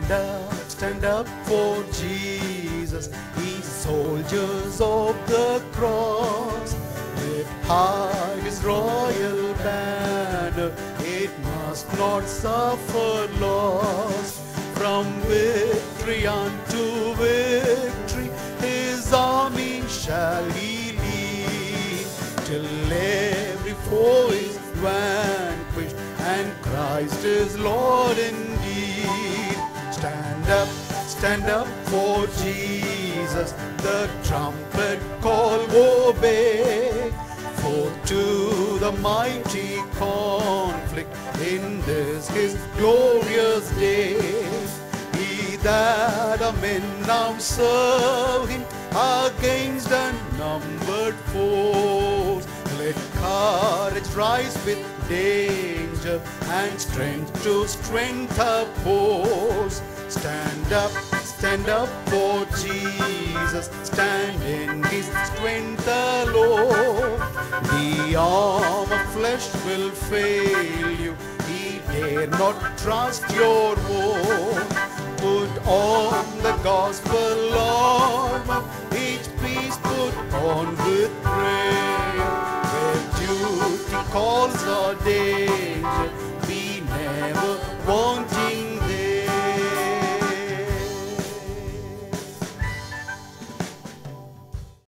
stand up for Jesus, ye soldiers of the cross. Lift high his royal banner, it must not suffer loss. From victory unto victory, his army shall he lead, till every foe is vanquished, and Christ is Lord indeed. Stand up for Jesus, the trumpet call obey. Forth to the mighty conflict in this his glorious day. He that are men now serve him against unnumbered foes. Let courage rise with danger, and strength to strength oppose. Stand up for Jesus, stand in his strength alone. The arm of flesh will fail you, he dare not trust your own. Put on the gospel armor, each piece put on with prayer. Where duty calls or danger, we never want